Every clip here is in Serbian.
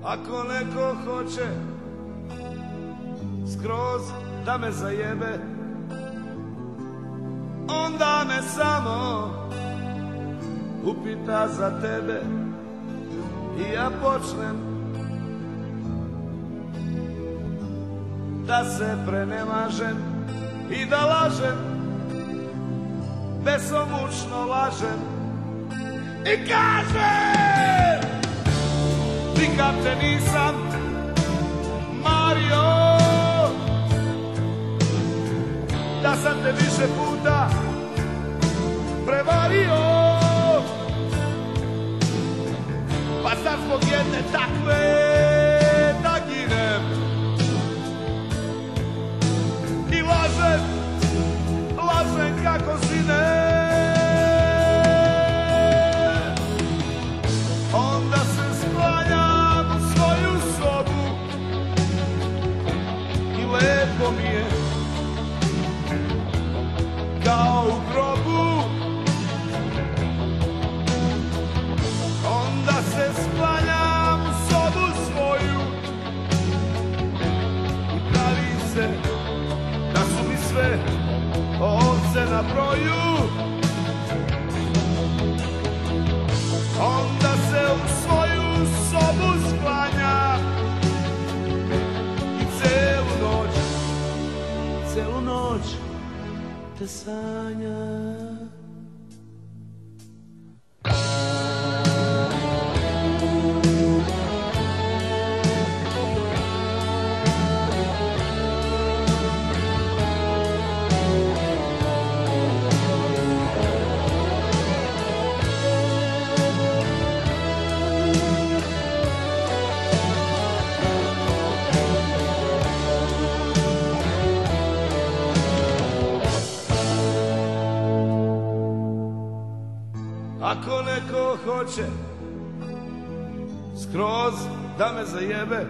Ako neko hoće skroz da me zajebe, onda me samo upita za tebe i ja počnem da se prenemažem i da lažem, besomučno lažem i kažem: nikad te nisam mario, da sam te više puta prevario, pa sad zbog jedne takve da ginem i lažem, lažem kako zine. Onda se sklanjam u svoju sobu i lepo mi je kao u grobu. Onda se sklanjam u sobu svoju i pravim se da su mi sve ovce na broju. Onda se u svoju sobu sklanjam i celu noć te sanjam. Ako neko hoće skroz da me zajebe,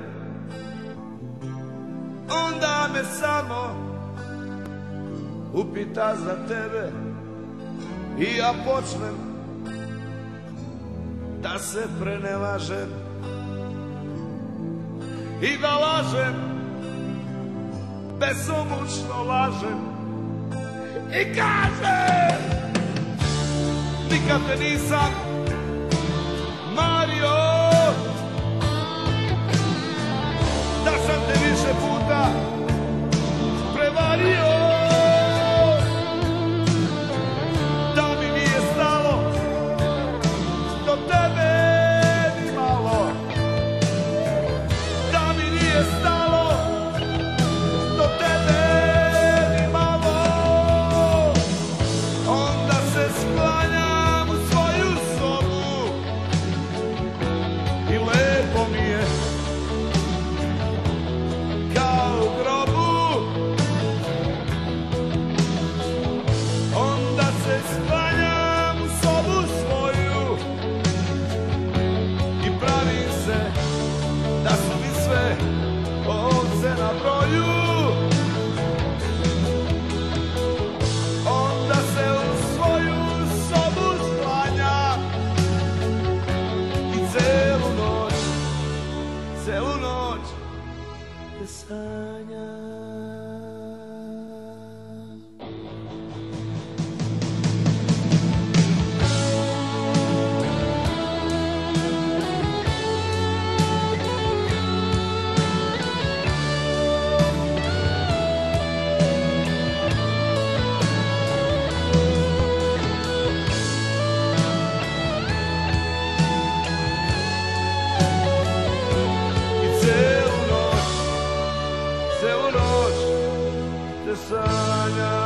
onda me samo upita za tebe i ja počnem da se prenemažem i da lažem, besomučno lažem i kažem: nikad te nisam mario, da sam te više puta prevario, da mi nije stalo do tebe ni malo, da mi nije stalo do tebe ni malo. Onda se sklanjam i lepo mi je kao u grobu. Onda se sklanjam u sobu svoju i pravim se da su mi sve ovce na broju. Onda se u svoju sobu sklanjam i celu noć te sanjam. Celu noć te sanjam.